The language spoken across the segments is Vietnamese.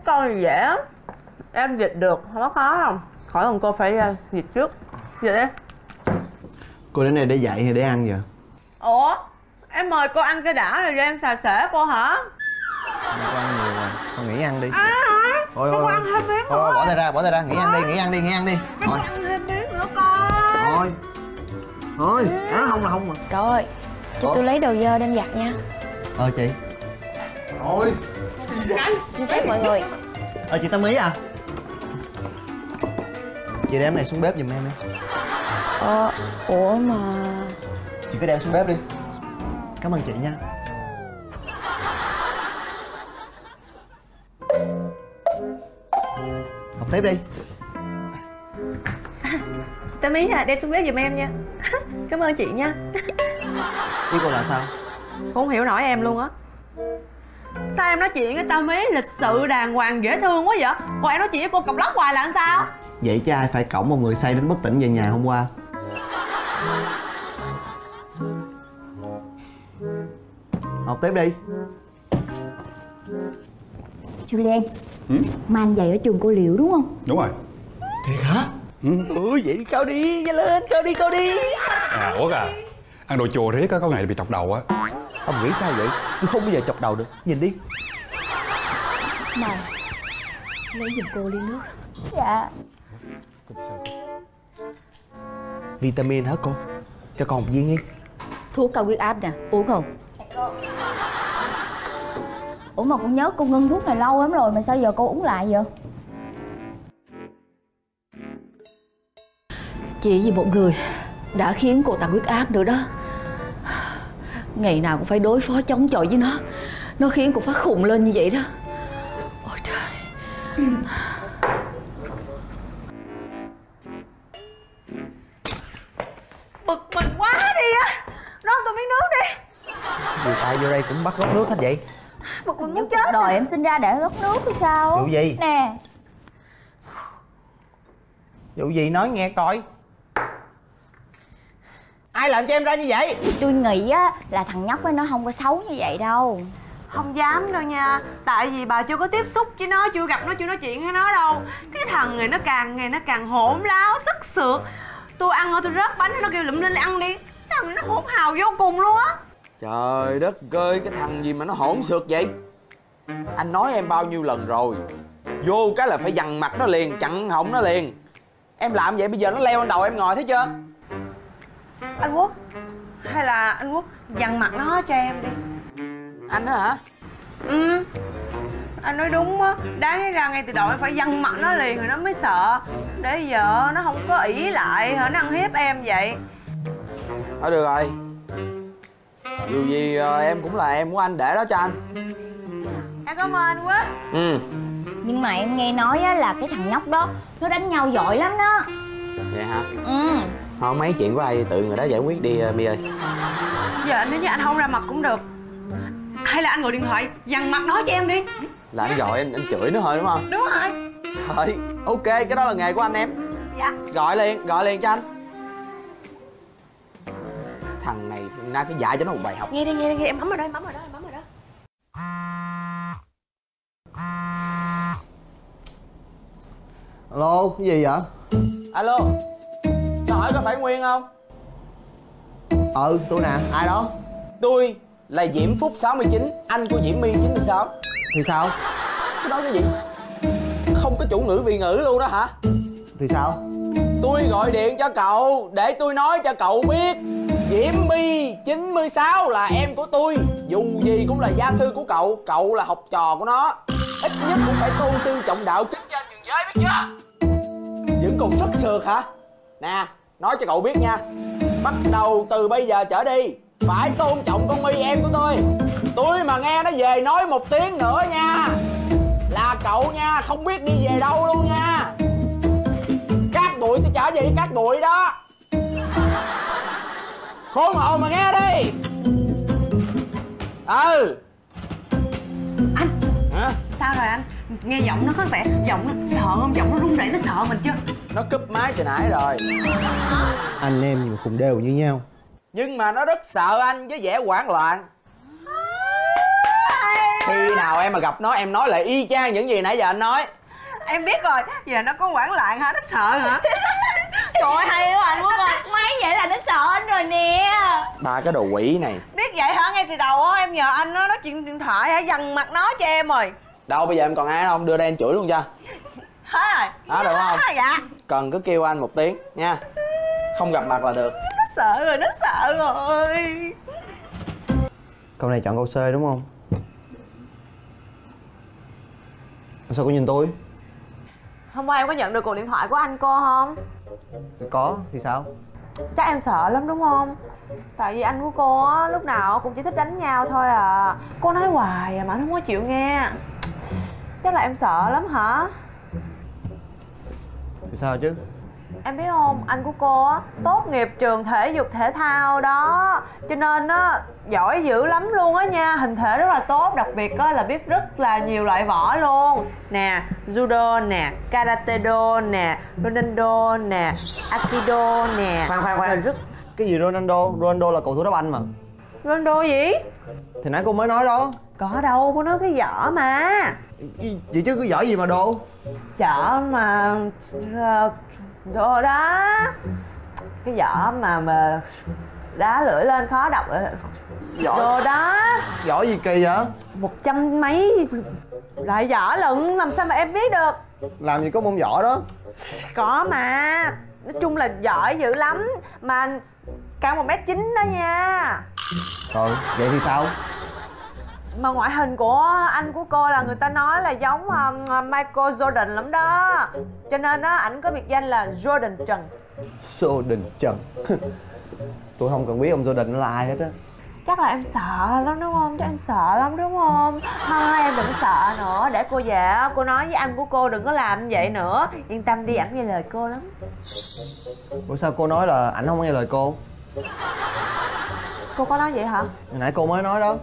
câu này dễ lắm. Em dịch được, không có khó không? Khỏi cần cô phải dịch trước. Dịch đi. Cô đến đây để dạy hay để ăn vậy? Ủa? Em mời cô ăn cái đã rồi cho em xà xể cô hả? Cô ăn nhiều rồi, con nghỉ ăn đi. À hả? Thôi cô thôi, ăn thêm miếng thôi nữa. bỏ tay ra, nghỉ ăn đi, nghỉ ăn đi, nghỉ ăn đi. Thôi ăn thêm miếng nữa coi. Thôi, không là không mà. Cậu ơi, cho tôi lấy đồ dơ đem giặt nha. Chị. Thôi. Xin phép mọi người. Chị Tâm Ý à? Chị đem này xuống bếp giùm em đi. Ủa mà... Chị cứ đem xuống bếp đi. Cảm ơn chị nha. Học tiếp đi. Tâm Ý à, đem xuống bếp giùm em nha. Cảm ơn chị nha. Ý cô là sao? Cô không hiểu nổi em luôn á. Sao em nói chuyện với Tâm Ý lịch sự đàng hoàng dễ thương quá vậy? Còn em nói chuyện với cô cọc lóc hoài là làm sao? Vậy chứ ai phải cõng một người say đến bất tỉnh về nhà hôm qua? Học tiếp đi. Julian, mà anh dạy ở trường cô Liễu đúng không? Đúng rồi. Thiệt hả? Vậy cao đi, nhanh lên, cao đi. À, Út à, ăn đồ chùa riết có ngày bị chọc đầu á. Ông nghĩ sao vậy? Tôi không bao giờ chọc đầu được, nhìn đi. Mà lấy giùm cô ly nước. Dạ. Vitamin hả cô? Cho con một viên đi. Thuốc cao huyết áp nè, uống không? Ủa mà con nhớ cô ngưng thuốc này lâu lắm rồi mà sao giờ cô uống lại vậy? Chỉ vì một người đã khiến cô tăng huyết áp nữa đó. Ngày nào cũng phải đối phó chống chọi với nó. Nó khiến cô phát khùng lên như vậy đó. Ôi trời. Bực mình quá đi á. Rót tôi miếng nước đi. Người ta vô đây cũng bắt rót nước hết vậy? Bực mình Như muốn cuộc chết. đời em sinh ra để rót nước thì sao? Vụ gì? Nè. Vụ gì nói nghe coi. Ai làm cho em ra như vậy? Tôi nghĩ á là thằng nhóc ấy nó không có xấu như vậy đâu. Không dám đâu nha. Tại vì bà chưa có tiếp xúc với nó, chưa gặp nó, chưa nói chuyện với nó đâu. Cái thằng này nó ngày nó càng hỗn láo, sức sượt. Tôi ăn rồi tôi rớt bánh nó kêu lụm lên ăn đi. Thằng này nó hỗn hào vô cùng luôn á. Trời đất ơi, cái thằng gì mà nó hỗn xược vậy? Anh nói em bao nhiêu lần rồi, vô cái là phải dằn mặt nó liền, chặn họng nó liền. Em làm vậy bây giờ nó leo lên đầu em ngồi thấy chưa? Anh Quốc, hay là anh Quốc dằn mặt nó cho em đi. Anh đó hả? Ừ, anh nói đúng á. Đáng ra ngay từ đầu em phải dằn mặt nó liền rồi nó mới sợ. Để giờ nó không có ỷ lại hả, nó ăn hiếp em vậy. Thôi được rồi, dù gì em cũng là em của anh, để đó cho anh. Em cảm ơn anh Quốc. Ừ. Nhưng mà em nghe nói á là cái thằng nhóc đó nó đánh nhau giỏi lắm đó. Vậy hả? Ừ. Thôi mấy chuyện của ai tự người đó giải quyết đi My ơi. Giờ nếu như anh không ra mặt cũng được. Hay là anh gọi điện thoại dằn mặt nói cho em đi. Là anh gọi anh chửi nó thôi đúng không? Đúng rồi. Thôi ok, cái đó là nghề của anh em. Dạ. Gọi liền cho anh. Thằng này nay phải dạy cho nó một bài học. Nghe đi, em bấm vào đó, em bấm vào đó. Alo, cái gì vậy? Alo, tao hỏi có phải Nguyên không? Tôi nè, ai đó? Tôi là Diễm Phúc 69, anh của Diễm My 96. Thì sao? Cái đó cái gì? Không có chủ ngữ vị ngữ luôn đó hả? Thì sao? Tôi gọi điện cho cậu để tôi nói cho cậu biết Diễm My 96 là em của tôi. Dù gì cũng là gia sư của cậu, cậu là học trò của nó. Ít nhất cũng phải tôn sư trọng đạo, kính trên nhường giới, biết chưa? Vẫn còn sức sượt hả? Nè, nói cho cậu biết nha, bắt đầu từ bây giờ trở đi phải tôn trọng con My em của tôi. Tôi mà nghe nó về nói một tiếng nữa nha là cậu nha không biết đi về đâu luôn nha. Cát bụi sẽ trở về với cát bụi đó. Khôn hồn mà nghe đi. Ừ. Anh. Hả? Sao rồi anh? Nghe giọng nó có vẻ giọng nó sợ không? Giọng nó run rẩy, nó sợ mình chưa? Nó cúp máy từ nãy rồi. Anh em nhưng mà cùng đều như nhau. Nhưng mà nó rất sợ anh với vẻ hoảng loạn. Khi nào em mà gặp nó em nói lại y chang những gì nãy giờ anh nói. Em biết rồi, giờ nó có hoảng loạn hả? Nó sợ hả? Trời ơi, hay quá anh Quốc ơi. Mấy vậy là nó sợ anh rồi nè. Ba cái đồ quỷ này. Biết vậy hả? Ngay từ đầu á em nhờ anh á nói chuyện điện thoại hả, dằn mặt nó cho em rồi. Đâu bây giờ em còn ai không? Đưa đây anh chửi luôn cho. Hết rồi. Đó được không? Dạ. Cần cứ kêu anh một tiếng nha. Không gặp mặt là được. Nó sợ rồi, nó sợ rồi. Câu này chọn câu C đúng không? Sao cô nhìn tôi? Hôm qua em có nhận được cuộc điện thoại của anh cô không? Có, thì sao? Chắc em sợ lắm đúng không? Tại vì anh của cô á, lúc nào cũng chỉ thích đánh nhau thôi à. Cô nói hoài à mà anh không có chịu nghe. Chắc là em sợ lắm hả? Thì sao chứ? Em biết không, anh của cô á tốt nghiệp trường thể dục thể thao đó. Cho nên á giỏi dữ lắm luôn á nha. Hình thể rất là tốt, đặc biệt á là biết rất là nhiều loại võ luôn. Nè, judo nè, karate do nè, ronaldo nè, aikido nè. Khoan. Cái gì Ronaldo? Ronaldo là cầu thủ đá banh mà. Ronaldo gì? Thì nãy cô mới nói đó. Có đâu, cô nói cái võ mà. Vậy chứ cái giỏi gì mà đồ? Võ mà đồ đó. Cái võ mà đá lưỡi lên khó đọc. Đồ đó. Giỏi gì kỳ vậy? 100 mấy loại võ lận, làm sao mà em biết được. Làm gì có môn võ đó. Có mà. Nói chung là giỏi dữ lắm. Mà cao 1m9 đó nha. Rồi, vậy thì sao? Mà ngoại hình của anh của cô là người ta nói là giống Michael Jordan lắm đó. Cho nên á ảnh có biệt danh là Jordan Trần. Jordan Trần. Tôi không cần biết ông Jordan là ai hết á. Chắc là em sợ lắm đúng không? Chắc em sợ lắm đúng không? Thôi em đừng sợ nữa. Để cô về cô nói với anh của cô đừng có làm như vậy nữa. Yên tâm đi, ảnh nghe lời cô lắm. Ủa sao cô nói là ảnh không nghe lời cô? Cô có nói vậy hả? Hồi nãy cô mới nói đó.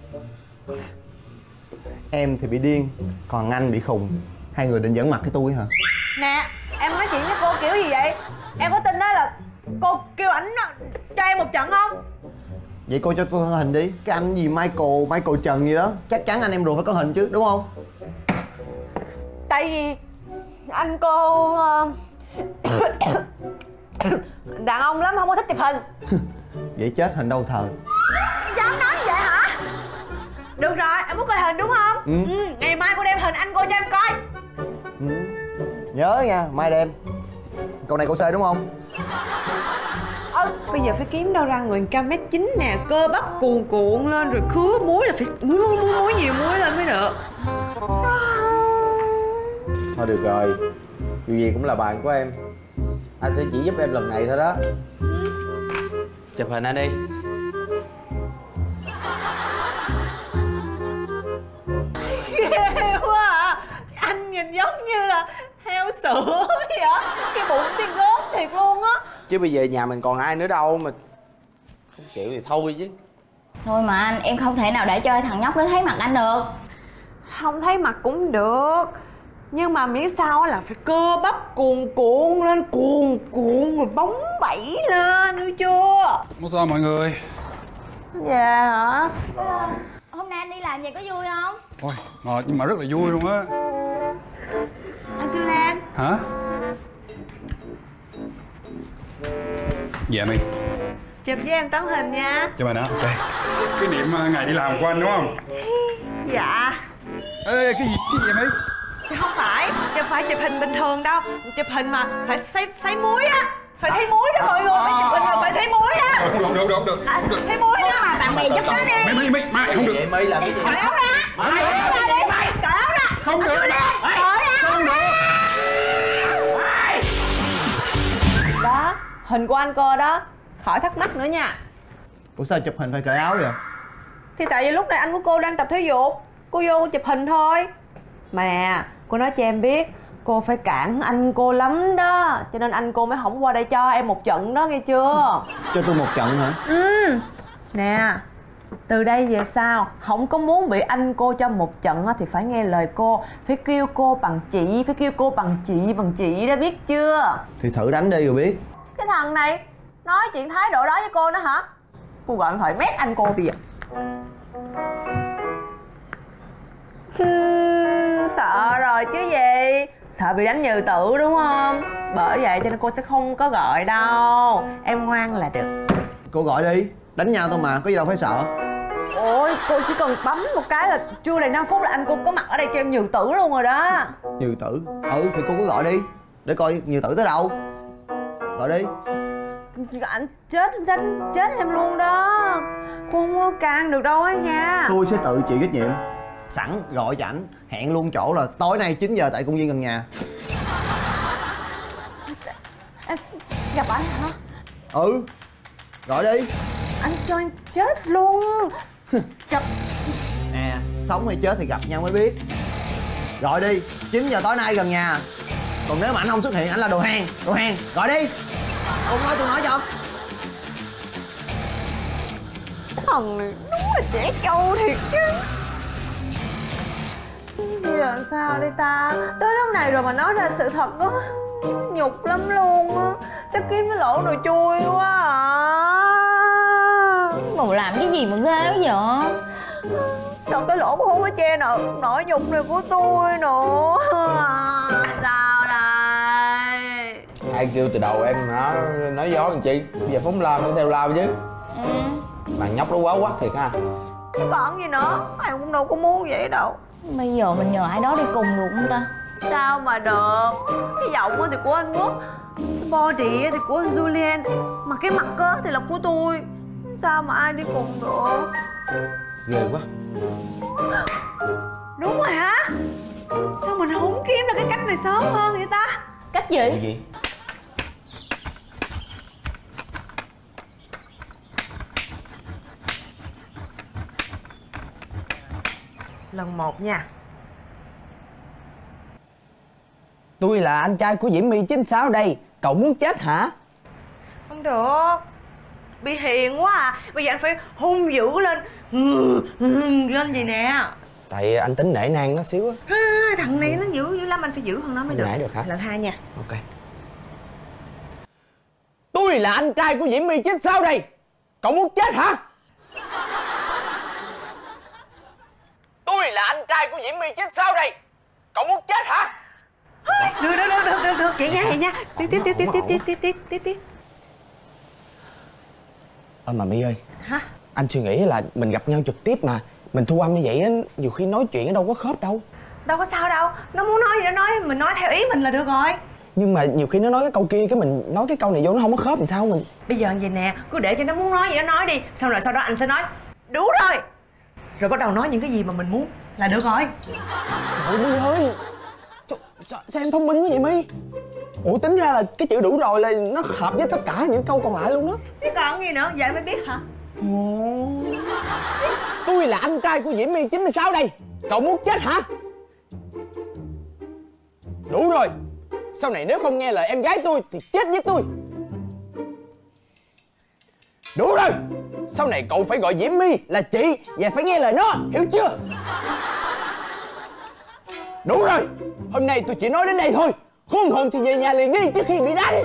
Em thì bị điên, còn anh bị khùng. Hai người định giỡn mặt với tôi hả? Nè, em nói chuyện với cô kiểu gì vậy? Em có tin đó là cô kêu ảnh cho em một trận không? Vậy cô cho tôi hình đi. Cái anh gì Michael Trần gì đó. Chắc chắn anh em ruột phải có hình chứ, đúng không? Tại vì anh cô đàn ông lắm, không có thích chụp hình. Vậy chết hình đâu thờ. Dám nói như vậy hả? Được rồi, em muốn coi hình đúng không? Ngày mai cô đem hình anh cô cho em coi. Nhớ nha, mai đem. Câu này câu C đúng không? Bây giờ phải kiếm đâu ra người 1m9 nè, cơ bắp cuồn cuộn lên rồi khứa muối là phải muối nhiều muối lên mới được. Thôi được rồi, dù gì cũng là bạn của em. Anh sẽ chỉ giúp em lần này thôi đó. Chụp hình anh đi. Ghê quá à. Anh nhìn giống như là heo sữa vậy. Cái bụng thì gớm thiệt luôn á. Chứ bây giờ nhà mình còn ai nữa đâu mà không chịu thì thôi chứ. Thôi mà anh, em không thể nào để cho thằng nhóc đó thấy mặt anh được. Không thấy mặt cũng được, nhưng mà miễn sao là phải cơ bắp cuồn cuộn lên, cuồn cuộn rồi bóng bẩy lên, hiểu chưa? Không sao mọi người. Dạ hả? Hôm nay anh đi làm vậy có vui không? Ôi, mệt nhưng mà rất là vui luôn á. Anh Sư Lan. Hả? Dạ My. Chụp với em tấm hình nha. Cho mình hả? Ok. Cái niệm ngày đi làm của anh đúng không? Dạ. Ê, cái gì vậy My? Không phải, chứ phải chụp hình bình thường đâu. Chụp hình mà phải sấy muối á. Phải thấy muối đó mọi người, phải chụp hình mà phải thấy muối đó. Không được. Thấy muối đó. Mà bạn bè giúp nó đi. My, không được. Vậy My làm cái gì? Cởi áo ra. Cởi áo ra đi. Cởi áo ra. Không được. Cởi áo ra. Đó, hình của anh cô đó. Khỏi thắc mắc nữa nha. Ủa sao chụp hình phải cởi áo vậy? Thì tại vì lúc này anh của cô đang tập thể dục. Cô vô cô chụp hình thôi. Mà cô nói cho em biết, cô phải cản anh cô lắm đó. Cho nên anh cô mới không qua đây cho em một trận đó, nghe chưa? Cho tôi một trận hả? Nè, từ đây về sau không có muốn bị anh cô cho một trận thì phải nghe lời cô. Phải kêu cô bằng chị, phải kêu cô bằng chị đó, biết chưa? Thì thử đánh đi rồi biết. Cái thằng này nói chuyện thái độ đó với cô nữa hả? Cô gọi điện thoại mét anh cô bây giờ. Sợ rồi chứ gì. Sợ bị đánh nhừ tử đúng không? Bởi vậy cho nên cô sẽ không có gọi đâu. Em ngoan là được. Cô gọi đi. Đánh nhau thôi mà, có gì đâu phải sợ. Ôi, cô chỉ cần bấm một cái là chưa đầy 5 phút là anh cô có mặt ở đây cho em nhừ tử luôn rồi đó. Nhừ tử? Ừ thì cô cứ gọi đi. Để coi nhừ tử tới đâu. Gọi đi. Anh chết em luôn đó. Cô không có can được đâu á nha. Tôi sẽ tự chịu trách nhiệm. Sẵn gọi cho ảnh, hẹn luôn chỗ là tối nay 9 giờ tại công viên gần nhà. Em gặp anh hả? Ừ. Gọi đi. Anh cho em chết luôn. Gặp... Nè, sống hay chết thì gặp nhau mới biết. Gọi đi, 9 giờ tối nay gần nhà. Còn nếu mà anh không xuất hiện, anh là đồ hàng. Gọi đi. Ông nói tôi nói cho. Thằng này đúng là trẻ trâu thiệt chứ. Bây giờ sao đây ta? Tới lúc này rồi mà nói ra sự thật có nhục lắm luôn á. Chắc kiếm cái lỗ rồi chui quá à. Mụ làm cái gì mà ghê quá vậy? Sao cái lỗ cũng không có che nổi nhục này của tôi nữa. Sao đây? Ai kêu từ đầu em hả? Nói gió làm chi? Bây giờ phóng lao phải theo lao chứ. Mà nhóc nó quá quắc thiệt ha. Còn gì nữa, em cũng đâu có muốn vậy đâu. Bây giờ mình nhờ ai đó đi cùng được không ta? Sao mà được? Cái giọng thì của anh Quốc, cái body thì của anh Julian, mà cái mặt thì là của tôi. Sao mà ai đi cùng được? Ghê quá. Đúng rồi hả? Sao mình không kiếm được cái cách này sớm hơn vậy ta? Cách gì? Cái gì? Lần 1 nha. Tôi là anh trai của Diễm My 96 đây. Cậu muốn chết hả? Không được. Bị hiền quá à. Bây giờ anh phải hung dữ lên. Lên gì nè. Tại anh tính nể nang nó xíu á. Thằng này nó dữ lắm, anh phải giữ hơn nó mới được. Nãy được hả? Lần 2 nha. Ok. Tôi là anh trai của Diễm My 96 đây. Cậu muốn chết hả? Tôi là anh trai của Diễm My 96 đây. Cậu muốn chết hả? Được, vậy nha. Tiếp. Mà My ơi. Hả? Anh suy nghĩ là mình gặp nhau trực tiếp mà. Mình thu âm như vậy á, nhiều khi nói chuyện nó đâu có khớp đâu. Đâu có sao đâu. Nó muốn nói gì nó nói, mình nói theo ý mình là được rồi. Nhưng mà nhiều khi nó nói cái câu kia, cái mình nói cái câu này vô nó không có khớp làm sao mình. Bây giờ vậy nè, cứ để cho nó muốn nói gì nó nói đi. Xong rồi sau đó anh sẽ nói đủ rồi. Rồi bắt đầu nói những cái gì mà mình muốn là được rồi. Ôi My ơi, sao em thông minh quá vậy My? Ủa tính ra là cái chữ đủ rồi là nó hợp với tất cả những câu còn lại luôn đó. Chứ còn gì nữa, vậy mới biết hả? Tôi là anh trai của Diễm My 96 đây. Cậu muốn chết hả? Đủ rồi. Sau này nếu không nghe lời em gái tôi thì chết với tôi. Đủ rồi. Sau này cậu phải gọi Diễm My là chị và phải nghe lời nó, hiểu chưa? Đủ rồi. Hôm nay tôi chỉ nói đến đây thôi. Khôn hồn thì về nhà liền đi trước khi bị đánh.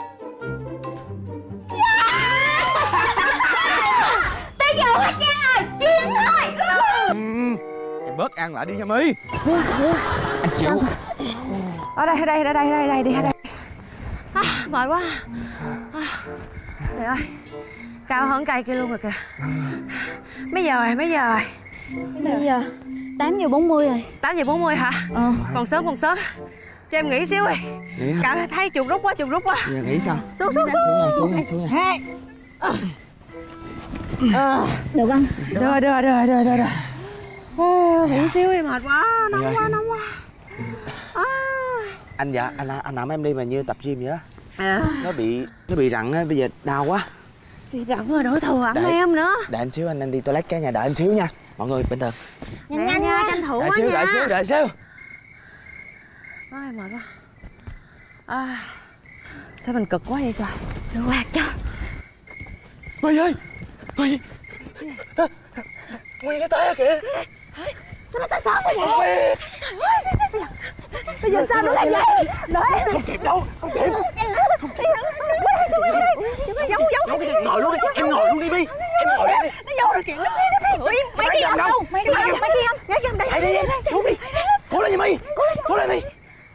Tới giờ hết nha, chiến thôi. Em bớt ăn lại đi nha My. Anh chịu. Ở đây đi. Mệt quá. Trời ơi, cao hơn cây kia luôn rồi kìa. Mấy giờ rồi? Bây giờ 8:40 rồi. 8:40 hả? Còn sớm. Cho em nghỉ xíu đi. Cảm thấy chuột rút quá. Giờ nghĩ sao? Xuống. Xuống. Được không? Được. Nghỉ xíu đi, mệt quá, nóng quá. Anh nằm em đi mà như tập gym vậy á. Nó bị rặn á, bây giờ đau quá. Thì rặn rồi đổ thừa ẵm em nữa. Đợi anh xíu, anh đi toilet cái nhà, đợi anh xíu nha. Mọi người bình thường. Nhanh nha, tranh thủ quá Đợi xíu. Ai mệt quá. Sao mình cực quá vậy trời. Được quạt cho. My ơi. Nguyên cái té kìa. Sao nó tại sao vậy? Bây giờ sao nữa là vậy? Đợi em. Không kịp đâu, không kịp. Giấu Ngồi luôn đi, em ngồi luôn đi My. Em ngồi luôn đi. nó vô rồi kìa. Ui, mấy cái gì đâu? Mấy cái gì không? Đây đi, cố đi. Cố lên Diễm My. Cố lên đi.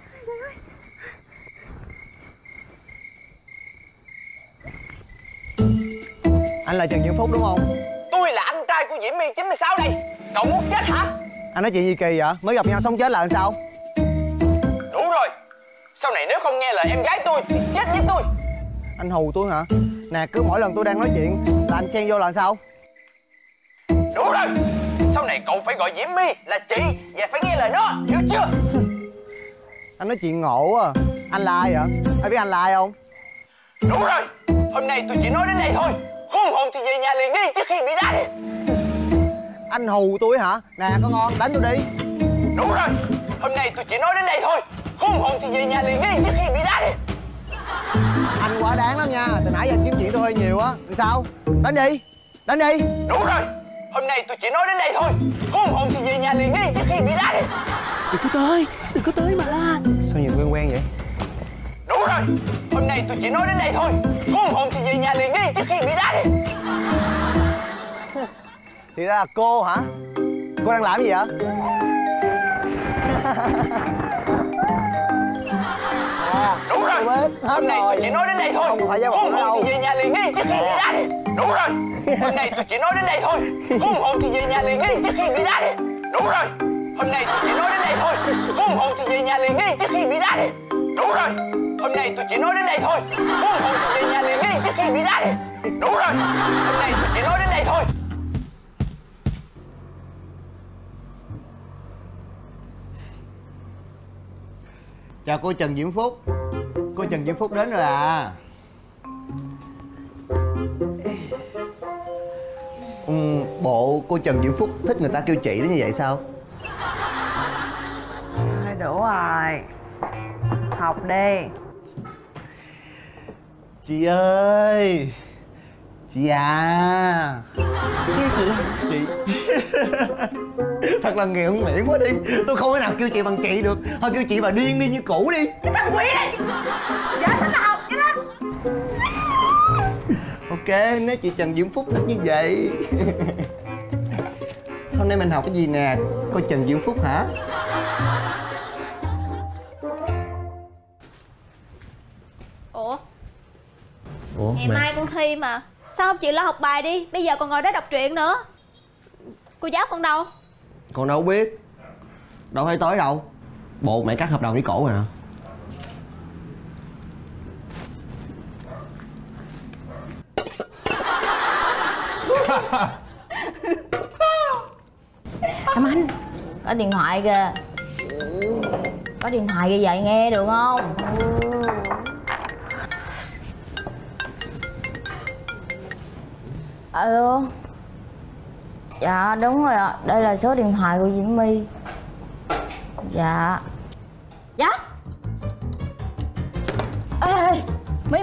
Anh là Trần Diễm Phúc đúng không? Tôi là anh trai của Diễm My 96 đây. Cậu muốn chết hả? Anh nói chuyện gì kỳ vậy? Mới gặp nhau sống chết là làm sao? Đủ rồi. Sau này nếu không nghe lời em gái tôi thì chết với tôi. Anh hù tôi hả? Nè, cứ mỗi lần tôi đang nói chuyện là anh chen vô là sao? Đủ rồi. Sau này cậu phải gọi Diễm My là chị và phải nghe lời nó, hiểu chưa? Anh nói chuyện ngộ à. Anh là ai vậy? Ai biết anh là ai không? Đủ rồi. Hôm nay tôi chỉ nói đến đây thôi. Khôn hồn thì về nhà liền đi trước khi bị đánh. Anh hù tôi hả? Nè con ngon, đánh tôi đi. Đủ rồi. Hôm nay tôi chỉ nói đến đây thôi. Khôn hồn thì về nhà liền đi trước khi bị đánh. Anh quá đáng lắm nha. Từ nãy giờ anh kiếm chuyện tôi hơi nhiều á. Làm sao? Đánh đi. Đánh đi. Đủ rồi. Hôm nay tôi chỉ nói đến đây thôi. Khôn hồn thì về nhà liền đi trước khi bị đánh. Đừng có tới mà. Sao nhìn quen quen vậy? Đủ rồi. Hôm nay tôi chỉ nói đến đây thôi. Khôn hồn thì về nhà liền đi trước khi bị đánh. Thì ra là cô hả? Cô đang làm gì vậy? Đủ rồi. Hôm nay tôi chỉ nói đến đây thôi. Khôn hồn thì về nhà liền đi trước khi bị đánh. Đủ rồi. Hôm nay tôi chỉ nói đến đây thôi. Khôn hồn thì về nhà liền đi trước khi bị đánh. Đủ rồi. Hôm nay tôi chỉ nói đến đây thôi. Khôn hồn thì về nhà liền đi trước khi bị đánh. Đủ rồi. Hôm nay tôi chỉ nói đến đây thôi. Khôn hồn thì về nhà liền đi trước khi bị đánh. Đủ rồi. Hôm nay tôi chỉ nói đến đây thôi. Chào cô Trần Diễm Phúc. Cô Trần Diễm Phúc đến rồi à. Bộ cô Trần Diễm Phúc thích người ta kêu chị đến như vậy sao? Thôi đủ rồi. Học đi. Chị ơi. Chị à. Chị. Thật là nghiện miệng quá đi. Tôi không thể nào kêu chị bằng chị được. Thôi kêu chị bà Điên đi như cũ đi. Cái thằng quỷ này. Dạ thích là học cho lên. Ok, nếu chị Trần Diễm Phúc thích như vậy. Hôm nay mình học cái gì nè? Cô Trần Diễm Phúc hả? Ủa Ngày mai con thi mà. Sao không chịu lo học bài đi? Bây giờ còn ngồi đó đọc truyện nữa. Cô giáo con đâu? Con đâu biết. Đâu thấy tới đâu. Bộ mẹ cắt hợp đồng đi cổ rồi nè. Tâm Anh, có điện thoại kìa. Có điện thoại kìa, vậy nghe được không? Alo. Dạ đúng rồi ạ. Đây là số điện thoại của Diễm My. Dạ. Dạ. Ê My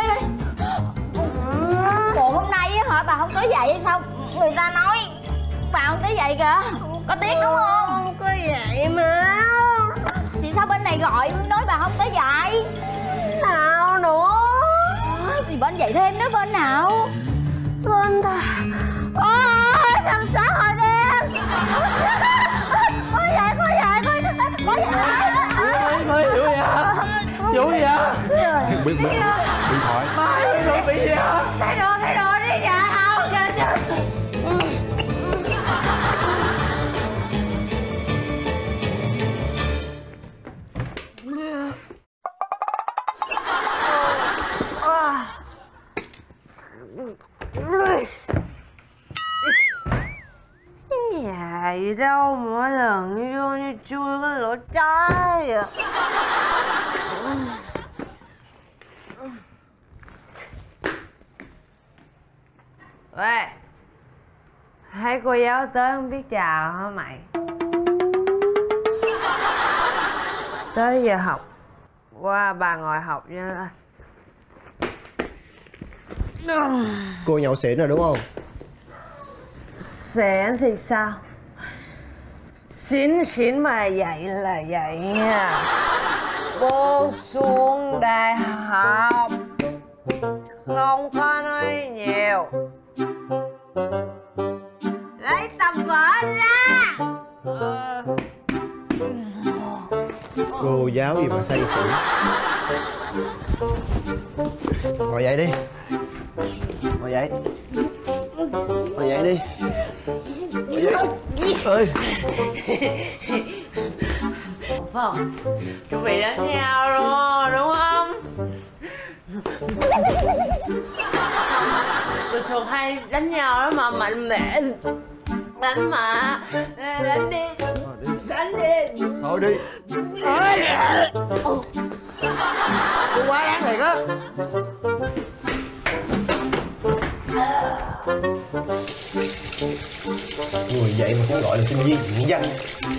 bộ hôm nay á hả, bà không tới dậy hay sao? Người ta nói bà không tới dậy kìa. Có tiếc đúng không? Không có vậy mà. Thì sao bên này gọi nói bà không tới dậy? Nào nữa. Thì bên dậy thêm nữa, bên nào? Bên ta. Ôi thằng xã hội đen. Có vậy. Mới vụ gì hả? Vụ gì hả? Điện thoại. Mai bị gì hả? Thay đồ đi dạ không trời. Dài đâu mỗi lần vô như chui cái lỗ trái vậy. Ê, thấy cô giáo tới không biết chào hả mày? Tới giờ học. Qua bà ngồi học nha. Cô nhậu xỉn rồi đúng không? Xỉn thì sao? Xỉn mà vậy là vậy nha. Cô xuống đại học không có nói nhiều. Lấy tay cô giáo gì mà say xỉn. Ngồi dậy đi. Ngồi dậy. Ngồi dậy đi. Ngồi dậy. Ơi. Phải không? Chuẩn bị đánh nhau rồi đúng không? Bình thường hay đánh nhau đó mà mạnh mẽ. Đánh mà. Đánh đi. Đánh đi. Thôi đi. Ơi. Cô quá đáng thiệt á. Người vậy mà cũng gọi là sinh viên diện văn.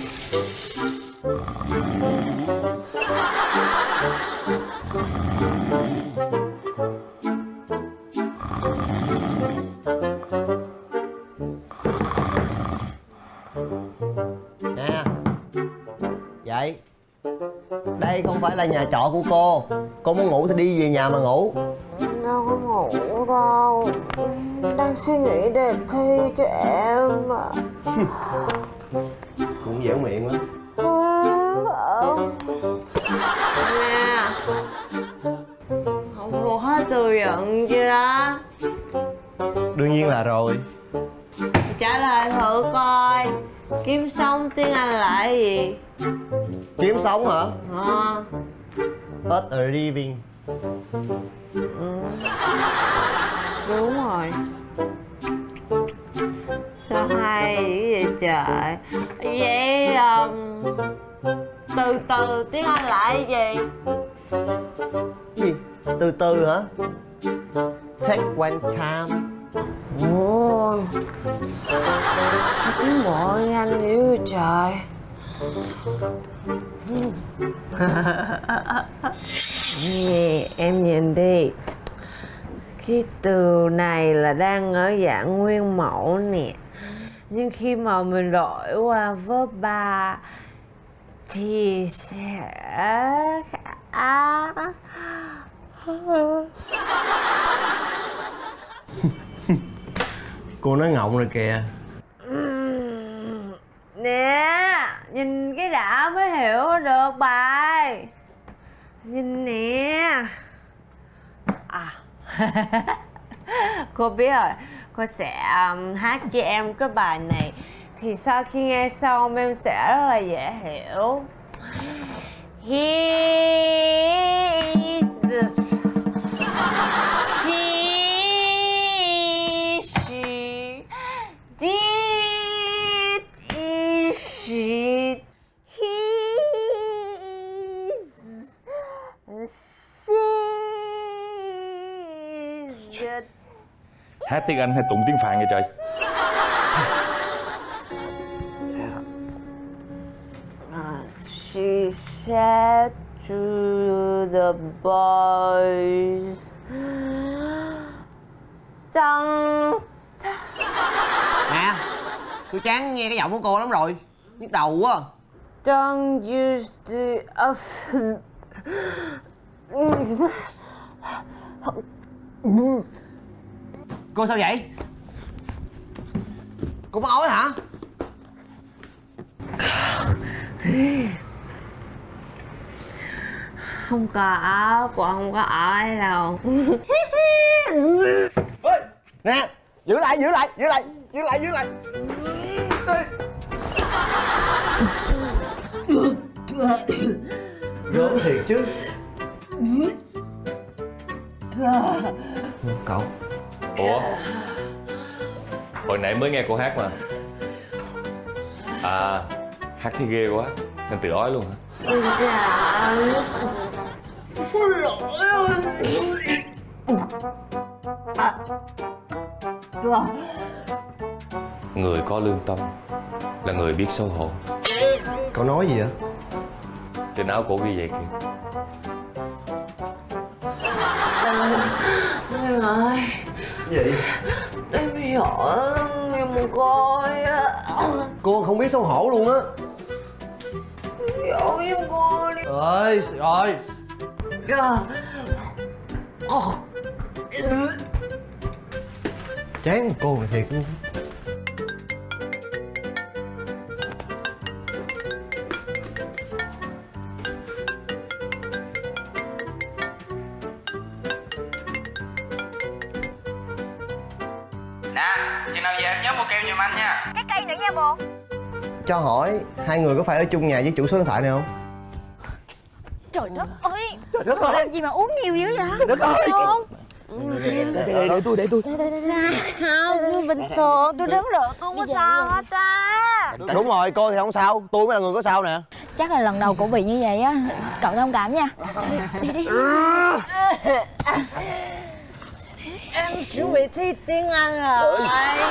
Nè. Vậy đây không phải là nhà trọ của cô muốn ngủ thì đi về nhà mà ngủ. Đâu có ngủ đâu. Đang suy nghĩ đề thi cho em mà. Cũng dẻo miệng lắm. Nè, không phụ hết từ giận chưa đó? Đương nhiên là rồi. Trả lời thử coi. Kiếm sống tiếng Anh là cái gì? Kiếm sống hả? Ờ, Earn a living. đúng rồi. Sao hay dữ vậy trời? Vậy từ từ tiếng Anh là cái gì? Gì? Từ từ hả? Take one time. Ôi, sao tiến bộ nhanh dữ vậy trời? Em nhìn đi. Cái từ này là đang ở dạng nguyên mẫu nè. Nhưng khi mà mình đổi qua verb 3 thì sẽ Cô nói ngọng rồi kìa. Nè, nhìn cái đã mới hiểu được bài. Nhìn nè. Cô biết rồi. Cô sẽ hát cho em cái bài này. Thì sau khi nghe xong em sẽ rất là dễ hiểu. He is the... She... Did is she... He is... She is the... Hát tiếng Anh hay tụng tiếng Phạn vậy trời? She said to the boys, Trăng. Nè, tôi chán nghe cái giọng của cô lắm rồi. Nhức đầu quá. Don't use the Cô sao vậy? Cô muốn ói hả? Không có, cô không có ói đâu. Ê, nè, giữ lại. Gớm thiệt chứ. Cậu. Ủa? Hồi nãy mới nghe cô hát mà. À, hát thấy ghê quá nên tự ói luôn hả? Người có lương tâm là người biết xấu hổ. Cậu nói gì vậy? Trên áo cổ ghi vậy kìa. Nguyên ơi, Gì? em sợ lắm, em muốn coi á. Cô không biết xấu hổ luôn á. Dỗ em coi đi. Ơi, rồi. Chán cô này thiệt luôn. Nè, chừng nào về em nhớ mua keo giùm anh nha. Trái cây nữa nha bồ. Cho hỏi hai người có phải ở chung nhà với chủ số điện thoại này không? Trời đất ơi. Trời đất ơi. Làm gì mà uống nhiều dữ vậy? Trời đất ơi. Không. Để tôi. Sao tôi bình thường, tôi đứng được, tôi không có sao hết á. Đúng rồi, cô thì không sao, tôi mới là người có sao nè. Chắc là lần đầu cổ bị như vậy á. Cậu thông cảm nha. Đi. Em chuẩn bị thi tiếng Anh rồi.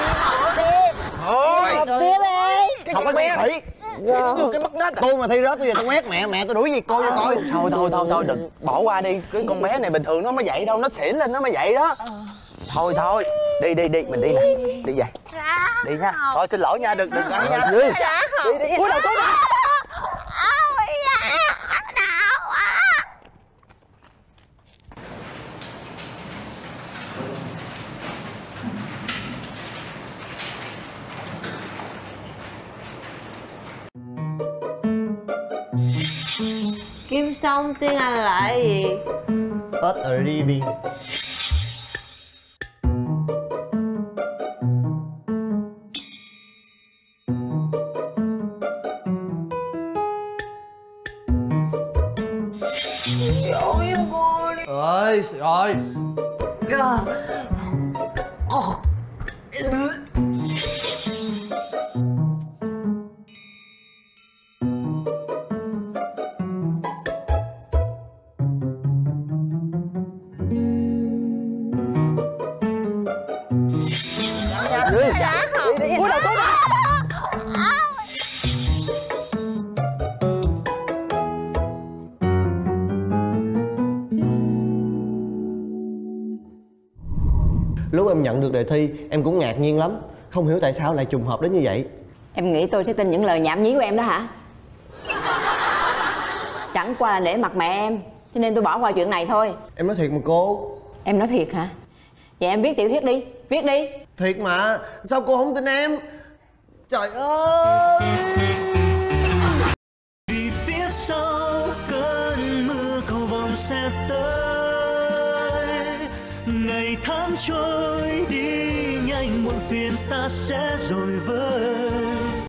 Thôi. Tiếp đi. Không có thi thủy. Vô cái mất nết. Tôi mà thi rớt tôi về tôi quét mẹ tôi đuổi gì cô cho coi. Thôi đừng bỏ qua đi. Cái con bé này bình thường nó mới vậy đâu, nó xỉn lên nó mới vậy đó. Thôi đi mình đi nè. Đi về. Đi nha. Thôi xin lỗi nha, đừng ăn nha. Đi. Cúi đầu xuống. Kim Song tiếng Anh là cái gì? Tết ở đi. Rồi. Cúi đầu xuống. Lúc em nhận được đề thi em cũng ngạc nhiên lắm. Không hiểu tại sao lại trùng hợp đến như vậy. Em nghĩ tôi sẽ tin những lời nhảm nhí của em đó hả? Chẳng qua là nể mặt mẹ em, cho nên tôi bỏ qua chuyện này thôi. Em nói thiệt mà cô. Em nói thiệt hả? Vậy em viết tiểu thuyết đi, viết đi. Thiệt mà, sao cô không tin em? Trời ơi. Vì phía sau cơn mưa cầu vồng sẽ tới, ngày tháng trôi đi nhanh muộn phiền ta sẽ rồi vơi.